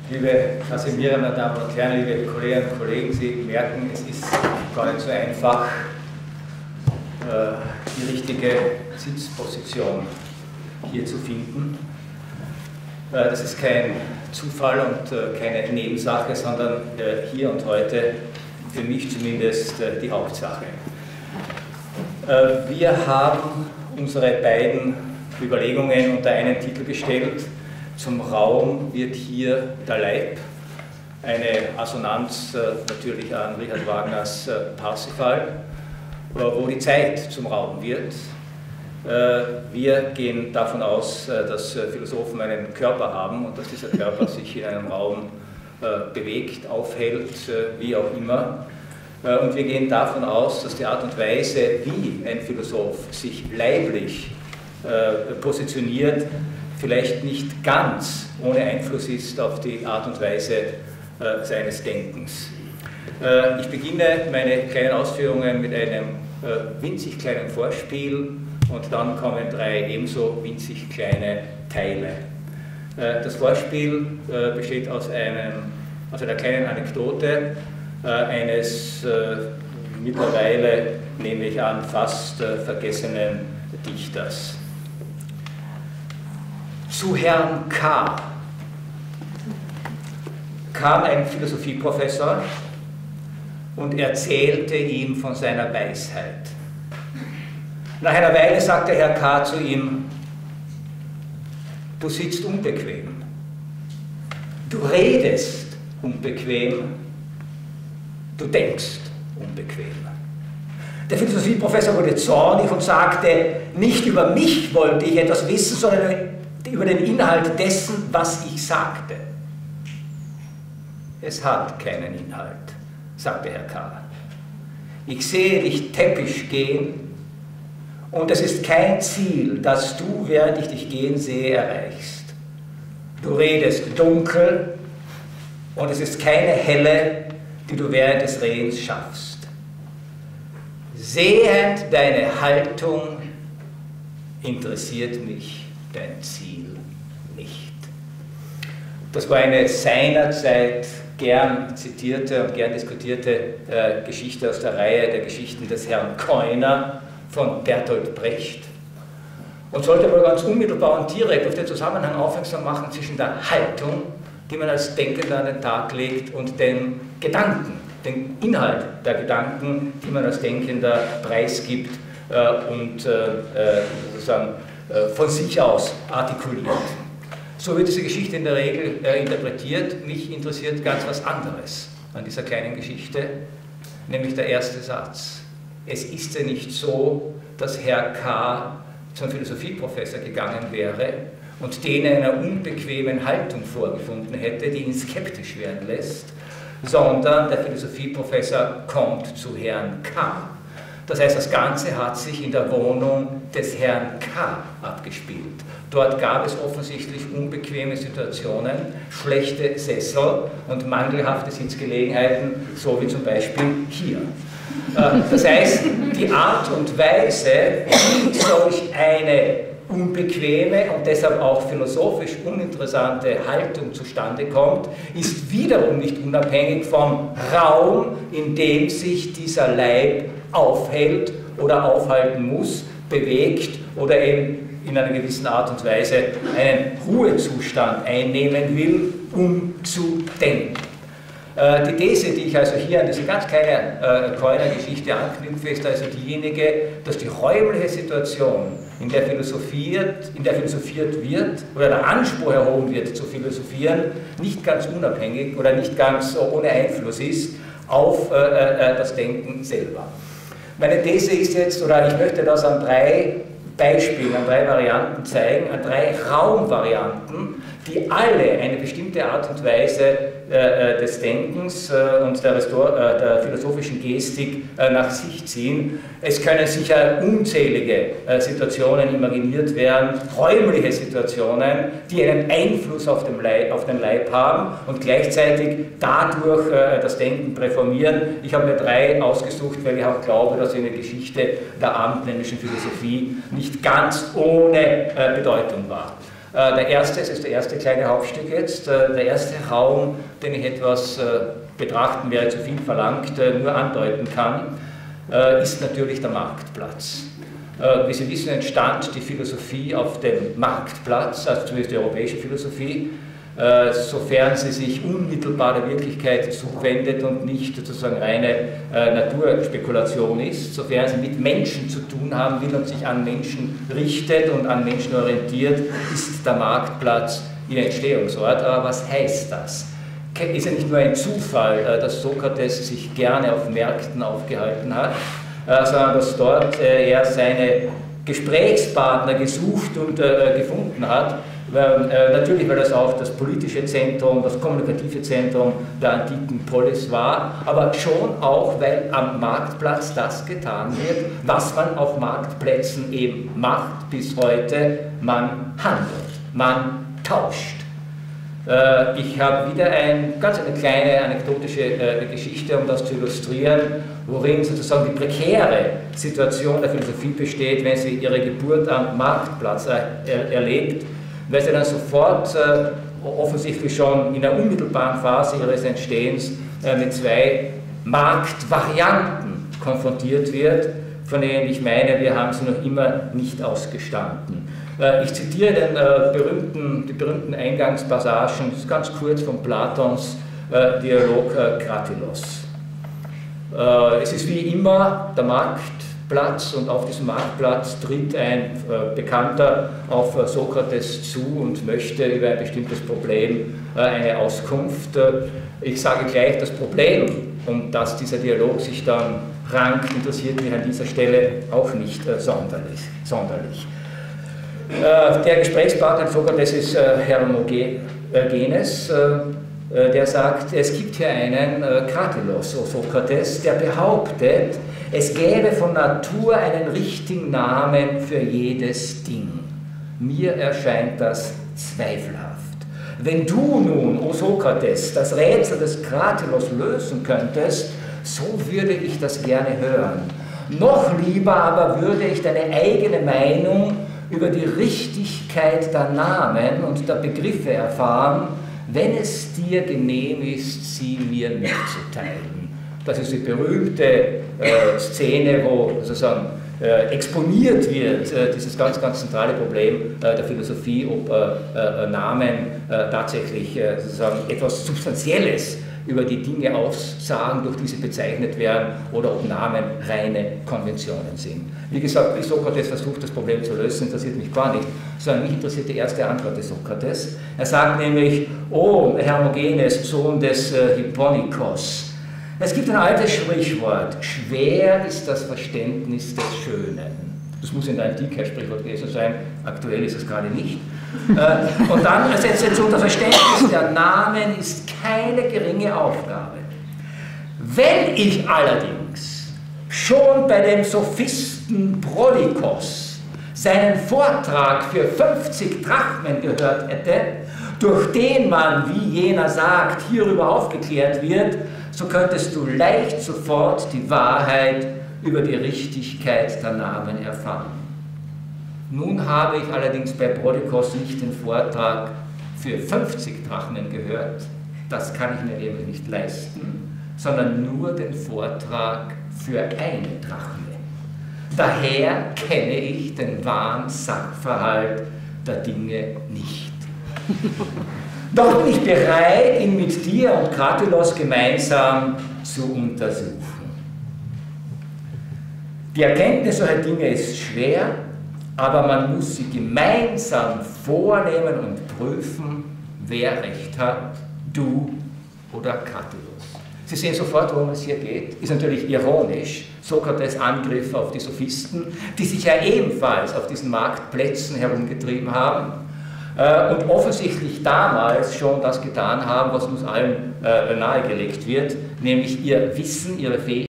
Liebe Kasimira, meine Damen und Herren, liebe Kolleginnen und Kollegen, Sie merken, es ist gar nicht so einfach, die richtige Sitzposition hier zu finden. Das ist kein Zufall und keine Nebensache, sondern hier und heute für mich zumindest die Hauptsache. Wir haben unsere beiden Überlegungen unter einen Titel gestellt: Zum Raum wird hier der Leib. Eine Assonanz natürlich an Richard Wagners Parsifal, wo die Zeit zum Raum wird. Wir gehen davon aus, dass Philosophen einen Körper haben und dass dieser Körper sich in einem Raum bewegt, aufhält, wie auch immer. Und wir gehen davon aus, dass die Art und Weise, wie ein Philosoph sich leiblich positioniert, vielleicht nicht ganz ohne Einfluss ist auf die Art und Weise seines Denkens. Ich beginne meine kleinen Ausführungen mit einem winzig kleinen Vorspiel und dann kommen drei ebenso winzig kleine Teile. Das Vorspiel besteht aus einer kleinen Anekdote eines mittlerweile, nehme ich an, fast vergessenen Dichters. Zu Herrn K. kam ein Philosophieprofessor und erzählte ihm von seiner Weisheit. Nach einer Weile sagte Herr K. zu ihm: Du sitzt unbequem, du redest unbequem, du denkst unbequem. Der Philosophieprofessor wurde zornig und sagte: Nicht über mich wollte ich etwas wissen, sondern über den Inhalt dessen, was ich sagte. Es hat keinen Inhalt, sagte Herr K. Ich sehe dich täppisch gehen und es ist kein Ziel, das du, während ich dich gehen sehe, erreichst. Du redest dunkel und es ist keine Helle, die du während des Redens schaffst. Sehend deine Haltung interessiert mich dein Ziel nicht. Das war eine seinerzeit gern zitierte und gern diskutierte Geschichte aus der Reihe der Geschichten des Herrn Keuner von Bertolt Brecht und sollte wohl ganz unmittelbar und direkt auf den Zusammenhang aufmerksam machen zwischen der Haltung, die man als Denkender an den Tag legt, und den Gedanken, den Inhalt der Gedanken, die man als Denkender preisgibt und sozusagen von sich aus artikuliert. So wird diese Geschichte in der Regel interpretiert. Mich interessiert ganz was anderes an dieser kleinen Geschichte, nämlich der erste Satz. Es ist ja nicht so, dass Herr K. zum Philosophieprofessor gegangen wäre und den einer unbequemen Haltung vorgefunden hätte, die ihn skeptisch werden lässt, sondern der Philosophieprofessor kommt zu Herrn K. Das heißt, das Ganze hat sich in der Wohnung des Herrn K. abgespielt. Dort gab es offensichtlich unbequeme Situationen, schlechte Sessel und mangelhafte Sitzgelegenheiten, so wie zum Beispiel hier. Das heißt, die Art und Weise, wie solch eine unbequeme und deshalb auch philosophisch uninteressante Haltung zustande kommt, ist wiederum nicht unabhängig vom Raum, in dem sich dieser Leib aufhält oder aufhalten muss, bewegt oder eben in einer gewissen Art und Weise einen Ruhezustand einnehmen will, um zu denken. Die These, die ich also hier an diese ganz kleine Keuner-Geschichte anknüpfe, ist also diejenige, dass die räumliche Situation, in der philosophiert wird oder der Anspruch erhoben wird zu philosophieren, nicht ganz unabhängig oder nicht ganz ohne Einfluss ist auf das Denken selber. Meine These ist jetzt, oder ich möchte das an drei Beispielen, an drei Varianten zeigen, an drei Raumvarianten, die alle eine bestimmte Art und Weise des Denkens und der philosophischen Gestik nach sich ziehen. Es können sicher unzählige Situationen imaginiert werden, räumliche Situationen, die einen Einfluss auf den Leib haben und gleichzeitig dadurch das Denken präformieren. Ich habe mir drei ausgesucht, weil ich auch glaube, dass in der Geschichte der abendländischen Philosophie nicht ganz ohne Bedeutung war. Es ist der erste kleine Hauptstück jetzt, der erste Raum, den ich etwas betrachten wäre zu viel verlangt, nur andeuten kann, ist natürlich der Marktplatz. Wie Sie wissen, entstand die Philosophie auf dem Marktplatz, also zumindest die europäische Philosophie, sofern sie sich unmittelbar der Wirklichkeit zuwendet und nicht sozusagen reine Naturspekulation ist, sofern sie mit Menschen zu tun haben will und sich an Menschen richtet und an Menschen orientiert, ist der Marktplatz ihr Entstehungsort. Aber was heißt das? Ist ja nicht nur ein Zufall, dass Sokrates sich gerne auf Märkten aufgehalten hat, sondern dass dort er seine Gesprächspartner gesucht und gefunden hat. Natürlich, weil das auch das politische Zentrum, das kommunikative Zentrum der antiken Polis war, aber schon auch, weil am Marktplatz das getan wird, was man auf Marktplätzen eben macht bis heute, man handelt, man tauscht. Ich habe wieder eine kleine anekdotische Geschichte, um das zu illustrieren, worin sozusagen die prekäre Situation der Philosophie besteht, wenn sie ihre Geburt am Marktplatz erlebt, weil sie dann sofort offensichtlich schon in der unmittelbaren Phase ihres Entstehens mit zwei Marktvarianten konfrontiert wird, von denen ich meine, wir haben sie noch immer nicht ausgestanden. Ich zitiere die berühmten Eingangspassagen, das ist ganz kurz von Platons Dialog Kratilos. Es ist wie immer der Marktplatz und auf diesem Marktplatz tritt ein Bekannter auf Sokrates zu und möchte über ein bestimmtes Problem eine Auskunft. Ich sage gleich, das Problem, um das dieser Dialog sich dann rankt, interessiert mich an dieser Stelle auch nicht sonderlich. Der Gesprächspartner Sokrates ist Hermogenes, der sagt, es gibt hier einen Kratilos, o Sokrates, der behauptet, es gäbe von Natur einen richtigen Namen für jedes Ding. Mir erscheint das zweifelhaft. Wenn du nun, o Sokrates, das Rätsel des Kratilos lösen könntest, so würde ich das gerne hören. Noch lieber aber würde ich deine eigene Meinung über die Richtigkeit der Namen und der Begriffe erfahren, wenn es dir genehm ist, sie mir mitzuteilen. Das ist die berühmte Szene, wo sozusagen exponiert wird, dieses ganz zentrale Problem der Philosophie, ob Namen tatsächlich sozusagen etwas Substanzielles über die Dinge aussagen, durch die sie bezeichnet werden, oder ob Namen reine Konventionen sind. Wie gesagt, wie Sokrates versucht, das Problem zu lösen, interessiert mich gar nicht, sondern mich interessiert die erste Antwort des Sokrates. Er sagt nämlich, oh, Hermogenes, Sohn des Hipponikos, es gibt ein altes Sprichwort, schwer ist das Verständnis des Schönen. Das muss in der Antike ein Sprichwort gewesen sein, aktuell ist es gerade nicht. Und dann setzt er hinzu, das Verständnis der Namen ist keine geringe Aufgabe. Wenn ich allerdings schon bei dem Sophisten Prolykos seinen Vortrag für 50 Drachmen gehört hätte, durch den man, wie jener sagt, hierüber aufgeklärt wird, so könntest du leicht sofort die Wahrheit über die Richtigkeit der Namen erfahren. Nun habe ich allerdings bei Prolykos nicht den Vortrag für 50 Drachmen gehört, das kann ich mir eben nicht leisten, sondern nur den Vortrag für eine Drachme. Daher kenne ich den wahren Sachverhalt der Dinge nicht. Doch bin ich bereit, ihn mit dir und Kratilos gemeinsam zu untersuchen. Die Erkenntnis solcher Dinge ist schwer, aber man muss sie gemeinsam vornehmen und prüfen, wer recht hat, du oder Kratilos. Sie sehen sofort, worum es hier geht. Ist natürlich ironisch, Sokrates' Angriff auf die Sophisten, die sich ja ebenfalls auf diesen Marktplätzen herumgetrieben haben und offensichtlich damals schon das getan haben, was uns allen nahegelegt wird, nämlich ihr Wissen, ihre Fähigkeit,